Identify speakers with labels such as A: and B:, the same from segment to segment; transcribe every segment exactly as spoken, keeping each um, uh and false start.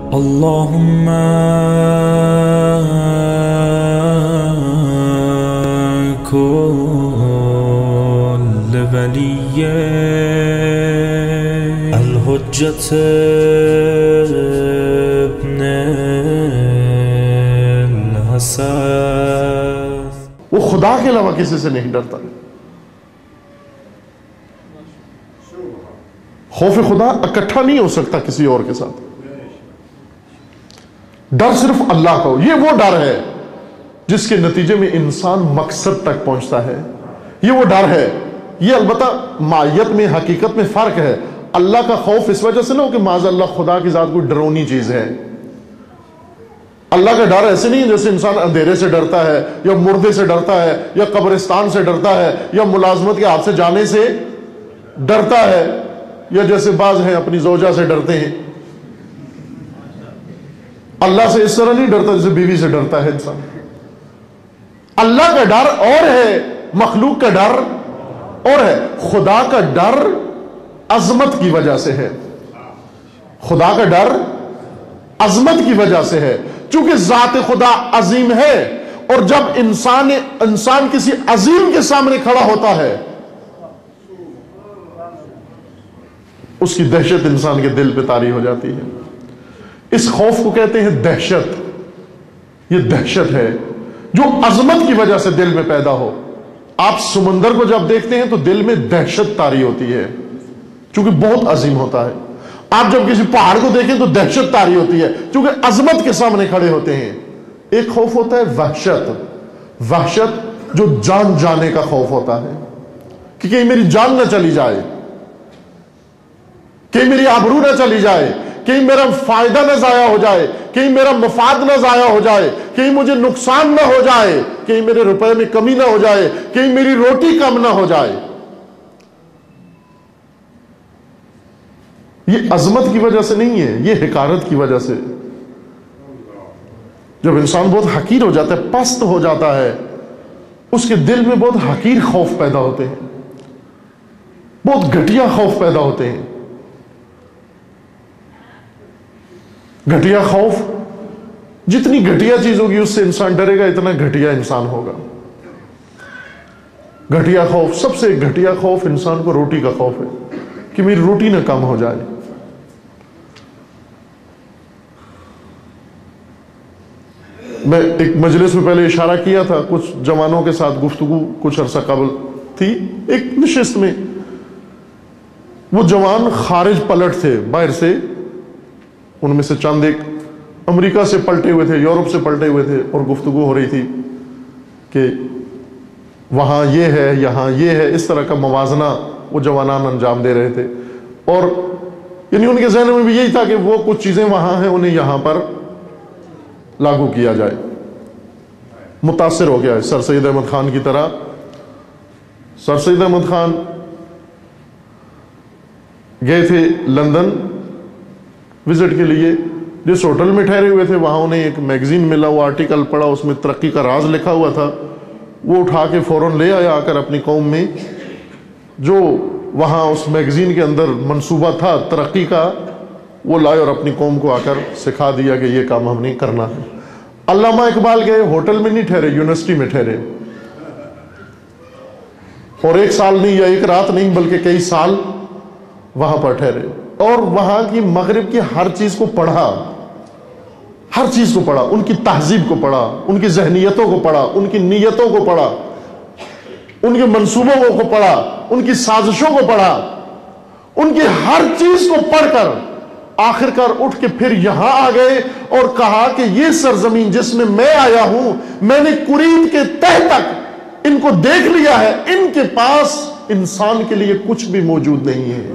A: اللهم كل ولي الحجة ابن الحسن.
B: وہ خدا کے علاوہ کسی سے نہیں ڈرتا. خوف خدا اکٹھا نہیں ہو سکتا کسی اور کے ساتھ. ڈر صرف اللہ کا ہو. یہ وہ ڈر ہے جس کے نتیجے میں انسان مقصد تک پہنچتا ہے. یہ وہ ڈر ہے. یہ البتہ ماہیت میں حقیقت میں فرق ہے. اللہ کا خوف اس وجہ سے نہ ہو کہ معاذ اللہ خدا کی ذات کوئی ڈرونی چیز ہے. اللہ کا ڈر ایسے نہیں ہے جیسے انسان اندھیرے سے ڈرتا ہے یا مردے سے ڈرتا ہے یا قبرستان سے ڈرتا ہے یا ملازمت کے ہاتھ سے جانے سے ڈرتا ہے یا جیسے بعض ہیں اپنی زوجہ سے ڈرتے ہیں. اللہ سے اس طرح نہیں ڈرتا جیسے بیوی سے ڈرتا ہے انسان. اللہ کا ڈر اور ہے، مخلوق کا ڈر اور ہے. خدا کا ڈر عظمت کی وجہ سے ہے. خدا کا ڈر عظمت کی وجہ سے ہے چونکہ ذات خدا عظیم ہے. اور جب انسان انسان کسی عظیم کے سامنے کھڑا ہوتا ہے اس کی دہشت انسان کے دل پہ طاری ہو جاتی ہے. اس خوف کو کہتے ہیں دہشت. یہ دہشت ہے جو عظمت کی وجہ سے دل میں پیدا ہو. آپ سمندر کو جب دیکھتے ہیں تو دل میں دہشت طاری ہوتی ہے چونکہ بہت عظیم ہوتا ہے. آپ جب کسی پہاڑ کو دیکھیں تو دہشت طاری ہوتی ہے چونکہ عظمت کے سامنے کھڑے ہوتے ہیں. ایک خوف ہوتا ہے وحشت. وحشت جو جان جانے کا خوف ہوتا ہے کہ کہیں میری جان نہ چلی جائے، کہیں میری آبرو نہ چلی جائے، کہیں میرا فائدہ نہ ضائع ہو جائے، کہیں میرا مفاد نہ ضائع ہو جائے، کہیں مجھے نقصان نہ ہو جائے، کہیں میرے روپے میں کمی نہ ہو جائے، کہیں میری روٹی کم نہ ہو جائے. یہ عظمت کی وجہ سے نہیں ہے، یہ حقارت کی وجہ سے. جب انسان بہت حقیر ہو جاتا ہے، پست ہو جاتا ہے، اس کے دل میں بہت حقیر خوف پیدا ہوتے ہیں، بہت گھٹیا خوف پیدا ہوتے ہیں. گھٹیا خوف، جتنی گھٹیا چیز ہوگی اس سے انسان ڈرے گا اتنا گھٹیا انسان ہوگا. گھٹیا خوف، سب سے گھٹیا خوف انسان کو روٹی کا خوف ہے کہ میری روٹی نہ کم ہو جائے. میں ایک مجلس میں پہلے اشارہ کیا تھا، کچھ جوانوں کے ساتھ گفتگو کچھ عرصہ قبل تھی ایک نشست میں. وہ جوان خارج پلٹ تھے باہر سے، ان میں سے چند ایک امریکہ سے پلٹے ہوئے تھے، یورپ سے پلٹے ہوئے تھے، اور گفتگو ہو رہی تھی کہ وہاں یہ ہے یہاں یہ ہے. اس طرح کا موازنہ وہ جوانان انجام دے رہے تھے. اور یعنی ان کے ذہن میں بھی یہی تھا کہ وہ کچھ چیزیں وہاں ہیں انہیں یہاں پر لاگو کیا جائے. متاثر ہو گیا ہے سر سید احمد خان کی طرح. سر سید احمد خان گئے تھے لندن وزٹ کے لیے. جس ہوٹل میں ٹھہرے ہوئے تھے وہاں انہیں ایک میگزین ملا، وہ آرٹیکل پڑھا، اس میں ترقی کا راز لکھا ہوا تھا. وہ اٹھا کے فوراً لے آیا آ کر اپنی قوم میں. جو وہاں اس میگزین کے اندر منصوبہ تھا ترقی کا وہ لائے اور اپنی قوم کو آ کر سکھا دیا کہ یہ کام ہم نے کرنا ہے. علامہ اقبال گئے، ہوٹل میں نہیں ٹھہرے، یونیورسٹی میں ٹھہرے، اور ایک سال نہیں یا ایک رات نہیں بلکہ کئی سال وہاں پر ٹھہرے اور وہاں کی مغرب کی ہر چیز کو پڑھا. ہر چیز کو پڑھا، ان کی تہذیب کو پڑھا، ان کی ذہنیتوں کو پڑھا، ان کی نیتوں کو پڑھا، ان کے منصوبوں کو پڑھا، ان کی سازشوں کو پڑھا. ان کی ہر چیز کو پڑھ کر آخر کار اٹھ کے پھر یہاں آ گئے اور کہا کہ یہ سرزمین جس میں میں آیا ہوں، میں نے کرید کے تہ تک ان کو دیکھ لیا ہے، ان کے پاس انسان کے لیے کچھ بھی موجود نہیں ہے.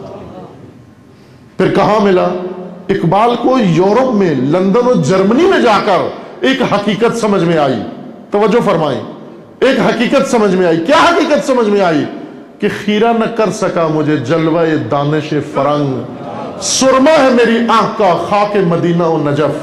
B: پھر کہاں ملا؟ اقبال کو یورپ میں، لندن اور جرمنی میں جا کر ایک حقیقت سمجھ میں آئی. توجہ فرمائیں، ایک حقیقت سمجھ میں آئی. کیا حقیقت سمجھ میں آئی؟ کہ خیرہ نہ کر سکا مجھے جلوہ دانش فرنگ، سرما ہے میری آنکھ کا خاک مدینہ و نجف.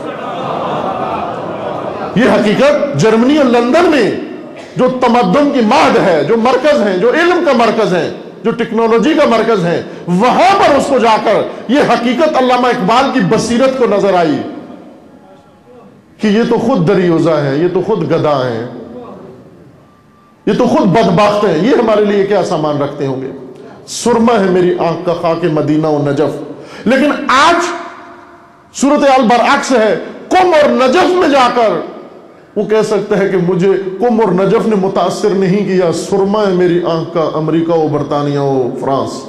B: یہ حقیقت جرمنی اور لندن میں جو تمدن کی مہد ہے، جو مرکز ہیں، جو علم کا مرکز ہے، جو ٹیکنالوجی کا مرکز ہیں، وہاں پر اس کو جا کر یہ حقیقت علامہ اقبال کی بصیرت کو نظر آئی کہ یہ تو خود دریوزہ ہے، یہ تو خود گدھا ہیں، یہ تو خود بدبخت ہیں، یہ ہمارے لیے کیا سامان رکھتے ہوں گے؟ سرما ہے میری آنکھ کا خاک مدینہ و نجف۔ لیکن آج صورتحال برعکس ہے، قم اور نجف میں جا کر وہ کہہ سکتا ہے کہ مجھے قم اور نجف نے متاثر نہیں کیا، سرما ہے میری آنکھ کا امریکہ و برطانیہ و فرانس۔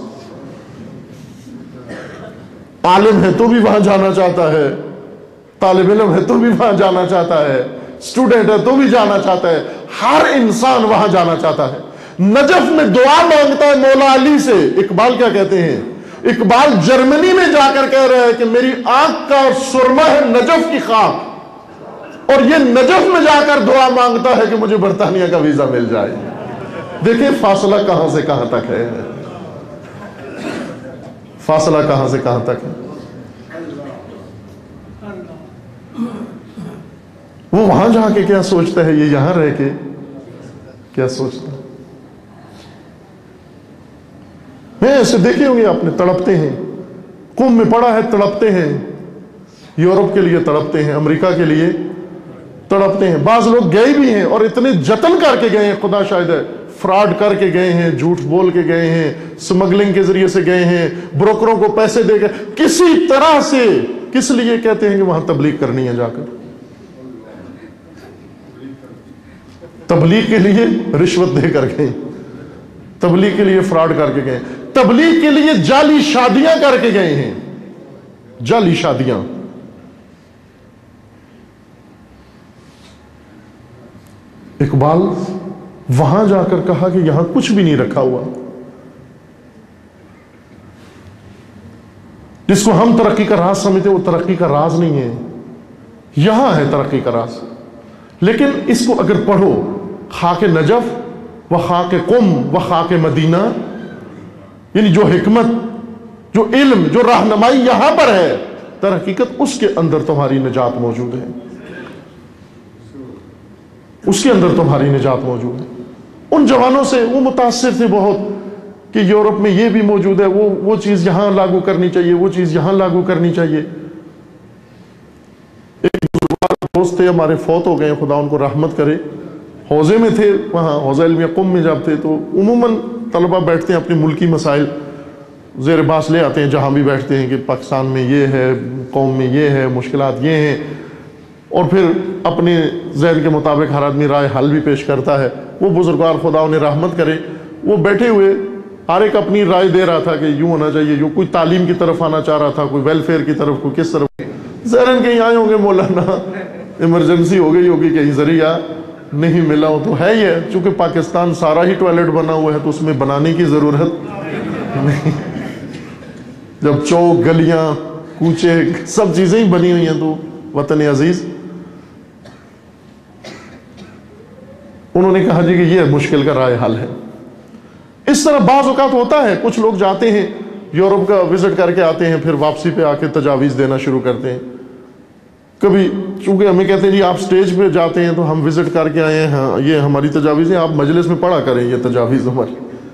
B: عالم ہے تو بھی وہاں جانا چاہتا ہے، طالب علم ہے تو بھی وہاں جانا چاہتا ہے، اسٹوڈنٹ ہے تو بھی جانا چاہتا ہے، ہر انسان وہاں جانا چاہتا ہے۔ نجف میں دعا مانگتا ہے مولا علی سے۔ اقبال کیا کہتے ہیں؟ اقبال جرمنی میں جا کر کہہ رہا ہے کہ میری آنکھ کا سرما ہے نجف کی خاک، اور یہ نجف میں جا کر دعا مانگتا ہے کہ مجھے برطانیہ کا ویزا مل جائے۔ دیکھیں فاصلہ کہاں سے کہاں تک ہے، فاصلہ کہاں سے کہاں تک ہے۔ وہ وہاں جا کے کیا سوچتا ہے، یہ یہاں رہ کے کیا سوچتا ہے؟ میں ایسے دیکھے ہوں گے آپ نے، تڑپتے ہیں، قم میں پڑا ہے تڑپتے ہیں، یورپ کے لیے تڑپتے ہیں، امریکہ کے لیے تڑپتے ہیں۔ بعض لوگ گئے بھی ہیں اور اتنے جتن کر کے گئے ہیں، خدا شاہد ہے، فراڈ کر کے گئے ہیں، جھوٹ بول کے گئے ہیں، سمگلنگ کے ذریعے سے گئے ہیں، بروکروں کو پیسے دے کے کسی طرح سے، کس لیے کہتے ہیں کہ وہاں تبلیغ کرنی ہے، جا کر تبلیغ کے لیے رشوت دے کر گئے، تبلیغ کے لیے فراڈ کر کے گئے، تبلیغ کے لیے جعلی شادیاں کر کے گئے ہیں، جعلی شادیاں۔ اقبال وہاں جا کر کہا کہ یہاں کچھ بھی نہیں رکھا ہوا، جس کو ہم ترقی کا راز سمجھتے وہ ترقی کا راز نہیں ہے، یہاں ہے ترقی کا راز۔ لیکن اس کو اگر پڑھو، خاک نجف و خاک قم و خاک مدینہ، یعنی جو حکمت، جو علم، جو رہنمائی یہاں پر ہے، در حقیقت اس کے اندر تمہاری نجات موجود ہے، اس کے اندر تمہاری نجات موجود ہے۔ ان جوانوں سے وہ متاثر تھے بہت کہ یورپ میں یہ بھی موجود ہے، وہ وہ چیز یہاں لاگو کرنی چاہیے، وہ چیز یہاں لاگو کرنی چاہیے۔ ایک دوست تھے ہمارے، فوت ہو گئے، خدا ان کو رحمت کرے، حوزے میں تھے، وہاں حوزہ علمیہ قم میں جب تھے تو عموماً طلبہ بیٹھتے ہیں، اپنے ملکی مسائل زیر باس لے آتے ہیں، جہاں بھی بیٹھتے ہیں کہ پاکستان میں یہ ہے، قوم میں یہ ہے، مشکلات یہ ہیں، اور پھر اپنے ذہن کے مطابق ہر آدمی رائے حل بھی پیش کرتا ہے۔ وہ بزرگوار خدا انہیں رحمت کرے، وہ بیٹھے ہوئے ہر ایک اپنی رائے دے رہا تھا کہ یوں ہونا چاہیے، جو کوئی تعلیم کی طرف آنا چاہ رہا تھا، کوئی ویلفیئر کی طرف، کوئی کس طرف۔ ذہن کہیں آئے ہوں گے مولانا ایمرجنسی ہو گئی ہوگی، کہیں ذریعہ نہیں ملا ہو، تو ہے یہ چونکہ پاکستان سارا ہی ٹوائلٹ بنا ہوا ہے تو اس میں بنانے کی ضرورت نہیں، جب چوک، گلیاں، کوچے، سب چیزیں ہی بنی ہوئی ہیں تو وطن عزیز۔ انہوں نے کہا جی کہ یہ مشکل کا رائے حل ہے۔ اس طرح بعض اوقات ہوتا ہے، کچھ لوگ جاتے ہیں یورپ کا وزٹ کر کے آتے ہیں، پھر واپسی پہ آ کے تجاویز دینا شروع کرتے ہیں۔ کبھی چونکہ ہمیں کہتے ہیں جی آپ سٹیج پہ جاتے ہیں تو ہم وزٹ کر کے آئے ہیں، ہاں یہ ہماری تجاویز ہیں، آپ مجلس میں پڑھا کریں یہ تجاویز ہماری۔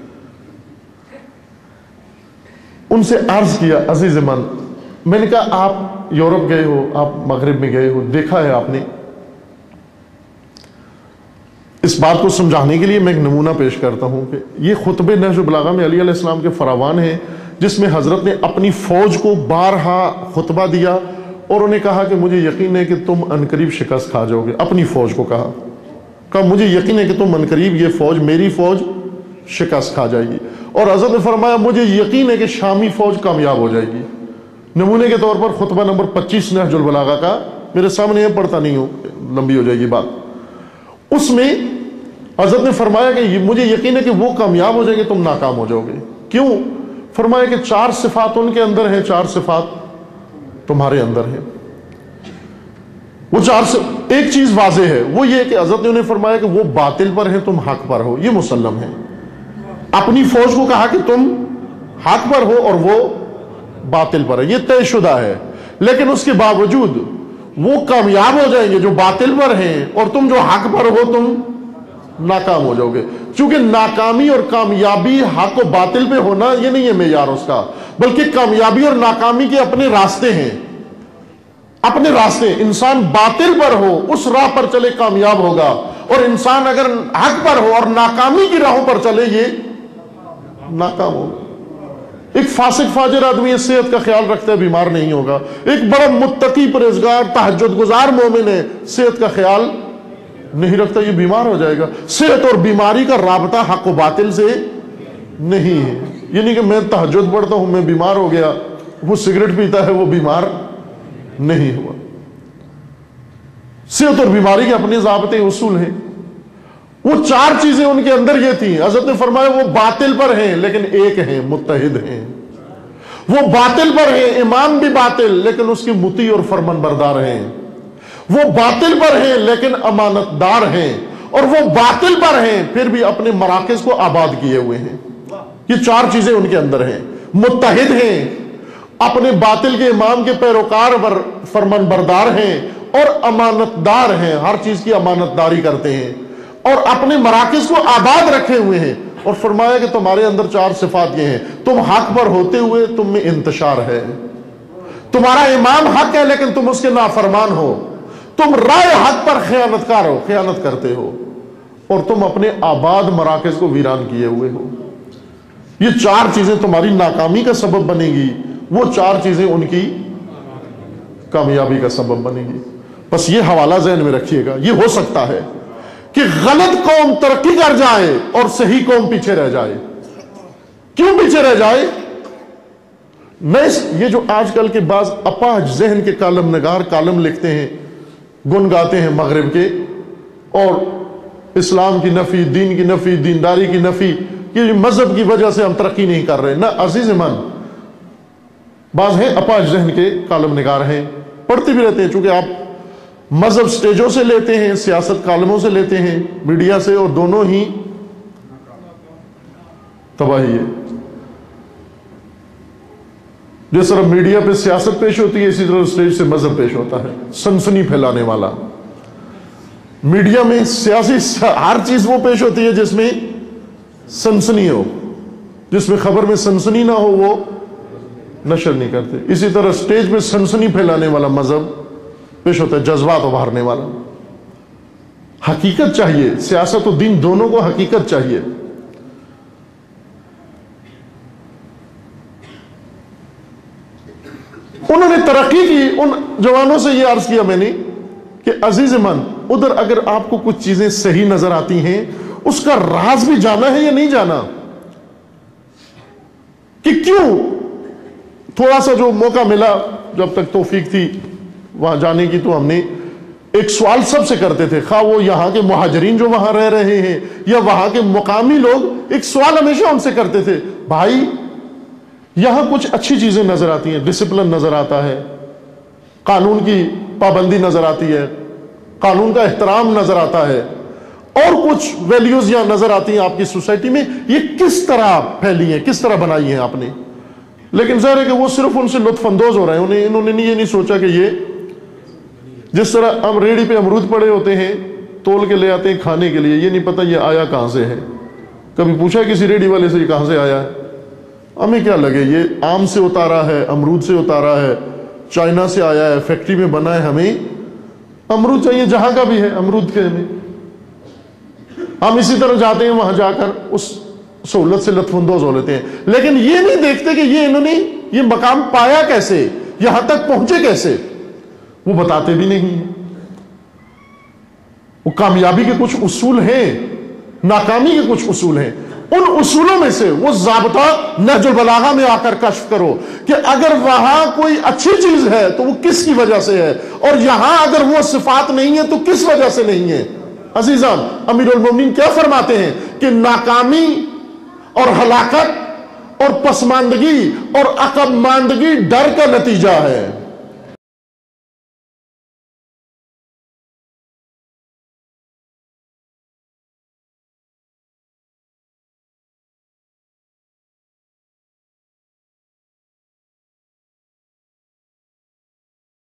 B: ان سے عرض کیا عزیز من، میں نے کہا آپ یورپ گئے ہو، آپ مغرب میں گئے ہو، دیکھا ہے آپ نے، اس بات کو سمجھانے کے لیے میں ایک نمونہ پیش کرتا ہوں کہ یہ خطبہ نہج البلاغہ میں علی علیہ السلام کے فراوان ہیں، جس میں حضرت نے اپنی فوج کو بارہا خطبہ دیا اور انہیں کہا کہ مجھے یقین ہے کہ تم عنقریب شکست کھا جاؤ گے۔ اپنی فوج کو کہا کہا مجھے یقین ہے کہ تم عنقریب، یہ فوج میری فوج شکست کھا جائے گی، اور حضرت نے فرمایا مجھے یقین ہے کہ شامی فوج کامیاب ہو جائے گی۔ نمونے کے طور پر خطبہ نمبر پچیس نہج البلاغہ کا میرے سامنے ہے، پڑھتا نہیں ہوں، لمبی ہو جائے گی بات۔ اس میں حضرت نے فرمایا کہ مجھے یقین ہے کہ وہ کامیاب ہو جائیں گے، تم ناکام ہو جاؤ گے۔ کیوں؟ فرمایا کہ چار صفات ان کے اندر ہیں، چار صفات تمہارے اندر ہیں۔ وہ چار سے ایک چیز واضح ہے، وہ یہ کہ حضرت نے انہیں فرمایا کہ وہ باطل پر ہیں، تم حق پر ہو، یہ مسلم ہے۔ اپنی فوج کو کہا کہ تم حق پر ہو اور وہ باطل پر ہے، یہ طے شدہ ہے، لیکن اس کے باوجود وہ کامیاب ہو جائیں گے جو باطل پر ہیں، اور تم جو حق پر ہو تم ناکام ہو جاؤ گے. چونکہ ناکامی اور کامیابی حق و باطل پہ ہونا یہ نہیں ہے معیار اس کا، بلکہ کامیابی اور ناکامی کے اپنے راستے ہیں، اپنے راستے. انسان باطل پر ہو اس راہ پر چلے کامیاب ہوگا، اور انسان اگر حق پر ہو اور ناکامی کی راہوں پر چلے یہ ناکام ہوگا. ایک فاسق فاجر آدمی ہے، صحت کا خیال رکھتا ہے، بیمار نہیں ہوگا. ایک بڑا متقی پرہیزگار تہجد گزار مومن ہے، صحت کا خیال نہیں رکھتا، یہ بیمار ہو جائے گا. صحت اور بیماری کا رابطہ حق و باطل سے نہیں ہے. یہ نہیں کہ میں تہجد پڑھتا ہوں میں بیمار ہو گیا، وہ سگریٹ پیتا ہے وہ بیمار نہیں ہوا. صحت اور بیماری کے اپنے ضابطے اصول ہیں. وہ چار چیزیں ان کے اندر یہ تھیں. حضرت نے فرمایا وہ باطل پر ہیں لیکن ایک ہیں، متحد ہیں. وہ باطل پر ہیں، امام بھی باطل لیکن اس کی مطیع اور فرمان بردار ہیں. وہ باطل پر ہیں لیکن امانت دار ہیں. اور وہ باطل پر ہیں پھر بھی اپنے مراکز کو آباد کیے ہوئے ہیں. یہ چار چیزیں ان کے اندر ہیں. متحد ہیں، اپنے باطل کے امام کے پیروکار پر فرمان بردار ہیں، اور امانت دار ہیں، ہر چیز کی امانت داری کرتے ہیں، اور اپنے مراکز کو آباد رکھے ہوئے ہیں. اور فرمایا کہ تمہارے اندر چار صفات یہ ہیں: تم حق پر ہوتے ہوئے تم میں انتشار ہے، تمہارا امام حق ہے لیکن تم اس کے نافرمان ہو، تم رائے حق پر خیانت کار ہو، خیانت کرتے ہو، اور تم اپنے آباد مراکز کو ویران کیے ہوئے ہو. یہ چار چیزیں تمہاری ناکامی کا سبب بنے گی، وہ چار چیزیں ان کی کامیابی کا سبب بنے گی. بس یہ حوالہ ذہن میں رکھیے گا. یہ ہو سکتا ہے کہ غلط قوم ترقی کر جائے اور صحیح قوم پیچھے رہ جائے. کیوں پیچھے رہ جائے؟ میں یہ جو آج کل کے بعض اپاہج ذہن کے کالم نگار کالم لکھتے ہیں، گن گاتے ہیں مغرب کے، اور اسلام کی نفی، دین کی نفی، دینداری کی نفی، کہ مذہب کی وجہ سے ہم ترقی نہیں کر رہے. نہ عزیز من، بعض ہیں اپاہج ذہن کے کالم نگار ہیں، پڑھتے بھی رہتے ہیں. چونکہ آپ مذہب سٹیجوں سے لیتے ہیں، سیاست کالموں سے لیتے ہیں، میڈیا سے، اور دونوں ہی تباہی ہے. جس طرح میڈیا پہ سیاست پیش ہوتی ہے اسی طرح سٹیج سے مذہب پیش ہوتا ہے، سنسنی پھیلانے والا. میڈیا میں سیاسی ہر چیز وہ پیش ہوتی ہے جس میں سنسنی ہو، جس میں خبر میں سنسنی نہ ہو وہ نشر نہیں کرتے. اسی طرح سٹیج پہ سنسنی پھیلانے والا مذہب پیش ہوتا ہے، جذبات ابھارنے والا. حقیقت چاہیے، سیاست و دین دونوں کو حقیقت چاہیے. انہوں نے ترقی کی. ان جوانوں سے یہ عرض کیا میں نے کہ عزیز من، ادھر اگر آپ کو کچھ چیزیں صحیح نظر آتی ہیں، اس کا راز بھی جانا ہے یا نہیں جانا، کہ کیوں تھوڑا سا جو موقع ملا، جب تک توفیق تھی وہاں جانے کی، تو ہم نے ایک سوال سب سے کرتے تھے، خواہ وہ یہاں کے مہاجرین جو وہاں رہ رہے ہیں یا وہاں کے مقامی لوگ، ایک سوال ہمیشہ ان سے کرتے تھے، بھائی یہاں کچھ اچھی چیزیں نظر آتی ہیں، ڈسپلن نظر آتا ہے، قانون کی پابندی نظر آتی ہے، قانون کا احترام نظر آتا ہے، اور کچھ ویلیوز یہاں نظر آتی ہیں آپ کی سوسائٹی میں، یہ کس طرح پھیلی ہیں، کس طرح بنائی ہیں آپ نے؟ لیکن ظاہر ہے کہ وہ صرف ان سے لطف اندوز ہو رہے ہیں. انہیں انہوں نے یہ نہیں سوچا کہ یہ جس طرح ہم ریڑھی پہ امرود پڑے ہوتے ہیں تول کے لے آتے ہیں کھانے کے لیے، یہ نہیں پتہ یہ آیا کہاں سے ہے. کبھی پوچھا کسی ریڑھی والے سے یہ کہاں سے آیا ہے؟ ہمیں کیا لگے یہ آم سے اتارا ہے، امرود سے اتارا ہے، چائنا سے آیا ہے، فیکٹری میں بنا ہے. ہمیں امرود چاہیے جہاں کا بھی ہے، امرود کے ہمیں. ہم اسی طرح جاتے ہیں وہاں جا کر اس سہولت سے لطف اندوز ہو لیتے ہیں، لیکن یہ نہیں دیکھتے کہ یہ انہوں نے یہ مقام پایا کیسے، یہاں تک پہنچے کیسے، وہ بتاتے بھی نہیں ہیں. وہ کامیابی کے کچھ اصول ہیں، ناکامی کے کچھ اصول ہیں. ان اصولوں میں سے وہ ضابطہ نہج البلاغہ میں آ کر کشف کرو کہ اگر وہاں کوئی اچھی چیز ہے تو وہ کس کی وجہ سے ہے، اور یہاں اگر وہ صفات نہیں ہے تو کس وجہ سے نہیں ہے. عزیزان، امیر المومنین کیا فرماتے ہیں کہ ناکامی اور ہلاکت اور پسماندگی اور عقب ماندگی ڈر کا نتیجہ ہے.